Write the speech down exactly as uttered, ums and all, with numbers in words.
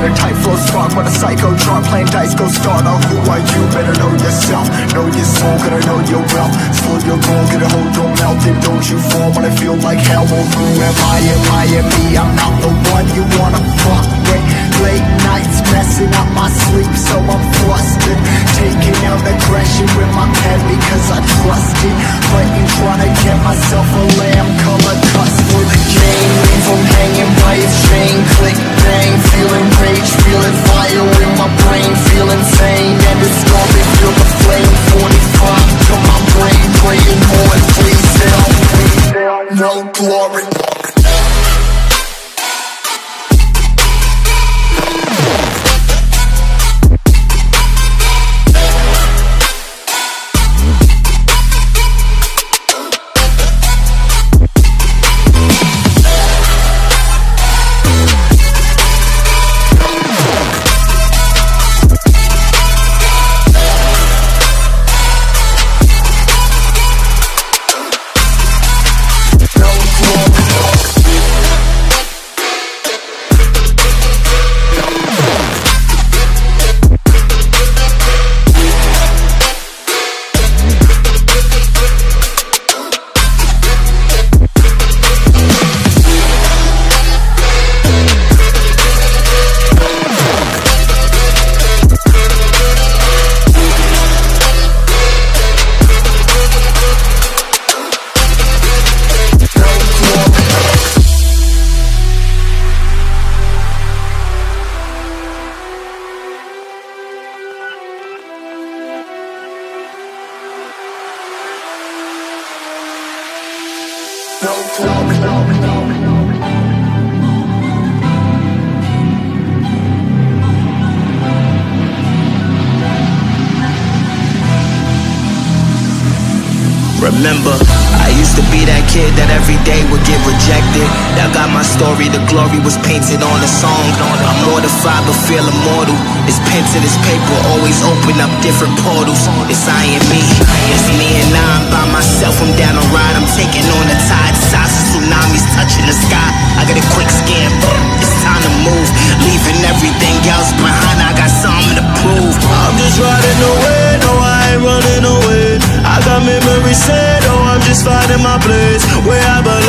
better type flow spark. When a psycho drunk playing dice go start. Oh, who are you? Better know yourself. Know your soul, gotta know your wealth. Slow your goal, get a hold, don't melt it. Don't you fall when I feel like hell. Oh, who am I? Am I am me? I'm not the one you wanna fuck with. Late nights messing up my sleep, so I'm flustered. Taking out aggression with my pen because I trust it. Fighting, trying to get myself a lamb color custard. Chain leave him hanging by his chain. Click, bang, feeling rage, feeling fire in my brain. Feel insane and it's storming, feel the flame. Forty-five to my brain, praying more. Please tell me, no glory. Remember, I used to be that kid that every day would get rejected. Now got my story, the glory was painted on a song. I'm mortified but feel immortal. It's pen to this paper, always open up different portals. It's I and me, it's me and I, I'm by myself, I'm down a ride. I'm taking on the tide, size of tsunamis touching the sky. I got a quick scan, it's time to move. Leaving everything else behind, I got something to prove. I'm just riding away, no I ain't running away. I got memories set, oh I'm just finding my place where I belong.